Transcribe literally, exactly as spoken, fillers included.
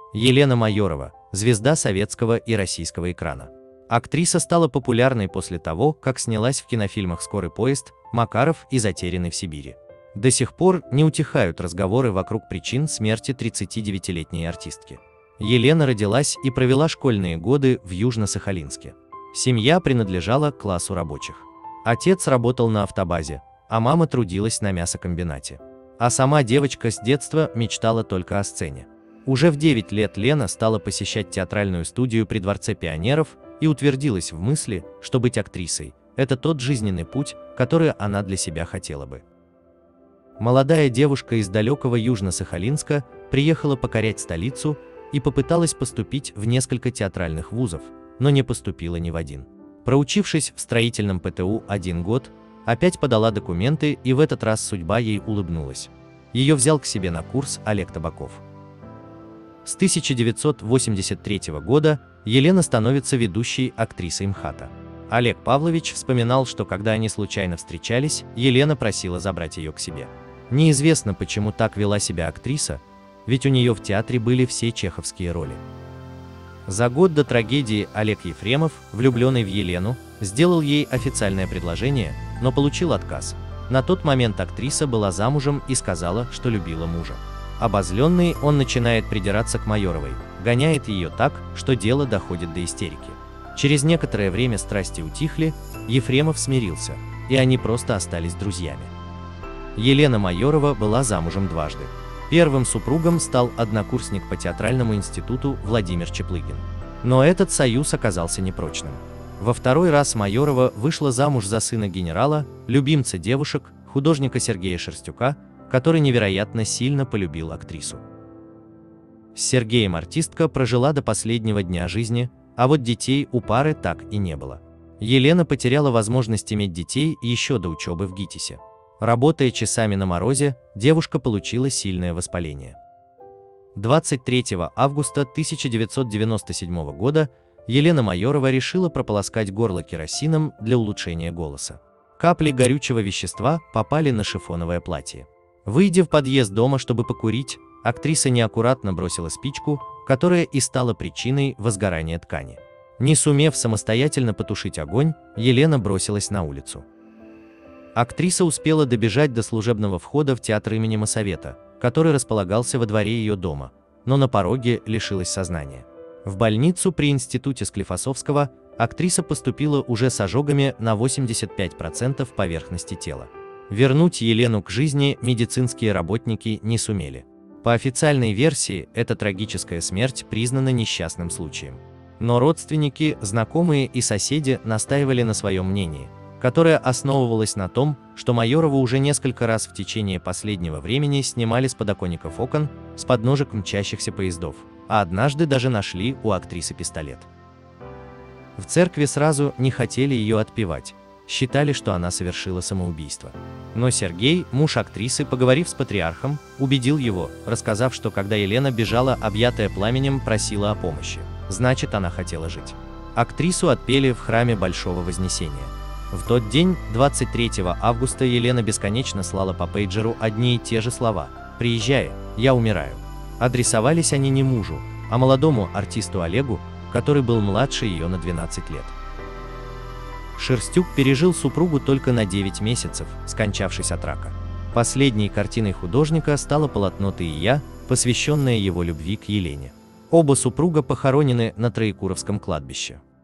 Елена Майорова – звезда советского и российского экрана. Актриса стала популярной после того, как снялась в кинофильмах «Скорый поезд», «Макаров» и «Затерянный в Сибири». До сих пор не утихают разговоры вокруг причин смерти тридцатидевятилетней артистки. Елена родилась и провела школьные годы в Южно-Сахалинске. Семья принадлежала к классу рабочих. Отец работал на автобазе, а мама трудилась на мясокомбинате. А сама девочка с детства мечтала только о сцене. Уже в девять лет Лена стала посещать театральную студию при Дворце пионеров и утвердилась в мысли, что быть актрисой – это тот жизненный путь, который она для себя хотела бы. Молодая девушка из далекого Южно-Сахалинска приехала покорять столицу и попыталась поступить в несколько театральных вузов, но не поступила ни в один. Проучившись в строительном Пэ Тэ У один год, опять подала документы, и в этот раз судьба ей улыбнулась. Ее взял к себе на курс Олег Табаков. С тысяча девятьсот восемьдесят третьего года Елена становится ведущей актрисой МХАТа. Олег Павлович вспоминал, что когда они случайно встречались, Елена просила забрать ее к себе. Неизвестно, почему так вела себя актриса, ведь у нее в театре были все чеховские роли. За год до трагедии Олег Ефремов, влюбленный в Елену, сделал ей официальное предложение, но получил отказ. На тот момент актриса была замужем и сказала, что любила мужа. Обозленный, он начинает придираться к Майоровой, гоняет ее так, что дело доходит до истерики. Через некоторое время страсти утихли, Ефремов смирился, и они просто остались друзьями. Елена Майорова была замужем дважды. Первым супругом стал однокурсник по театральному институту Владимир Чаплыгин. Но этот союз оказался непрочным. Во второй раз Майорова вышла замуж за сына генерала, любимца девушек, художника Сергея Шерстюка, который невероятно сильно полюбил актрису. С Сергеем артистка прожила до последнего дня жизни, а вот детей у пары так и не было. Елена потеряла возможность иметь детей еще до учебы в ГИТИСе. Работая часами на морозе, девушка получила сильное воспаление. двадцать третьего августа тысяча девятьсот девяносто седьмого года Елена Майорова решила прополоскать горло керосином для улучшения голоса. Капли горючего вещества попали на шифоновое платье. Выйдя в подъезд дома, чтобы покурить, актриса неаккуратно бросила спичку, которая и стала причиной возгорания ткани. Не сумев самостоятельно потушить огонь, Елена бросилась на улицу. Актриса успела добежать до служебного входа в театр имени Моссовета, который располагался во дворе ее дома, но на пороге лишилась сознания. В больницу при институте Склифосовского актриса поступила уже с ожогами на восемьдесят пять процентов поверхности тела. Вернуть Елену к жизни медицинские работники не сумели. По официальной версии, эта трагическая смерть признана несчастным случаем. Но родственники, знакомые и соседи настаивали на своем мнении, которое основывалось на том, что Майорову уже несколько раз в течение последнего времени снимали с подоконников окон, с подножек мчащихся поездов, а однажды даже нашли у актрисы пистолет. В церкви сразу не хотели ее отпевать, считали, что она совершила самоубийство. Но Сергей, муж актрисы, поговорив с патриархом, убедил его, рассказав, что когда Елена бежала, объятая пламенем, просила о помощи, значит, она хотела жить. Актрису отпели в храме Большого Вознесения. В тот день, двадцать третьего августа, Елена бесконечно слала по пейджеру одни и те же слова: «Приезжай, я умираю». Адресовались они не мужу, а молодому артисту Олегу, который был младше ее на двенадцать лет. Шерстюк пережил супругу только на девять месяцев, скончавшись от рака. Последней картиной художника стало полотно «Ты и я», посвященное его любви к Елене. Оба супруга похоронены на Троекуровском кладбище.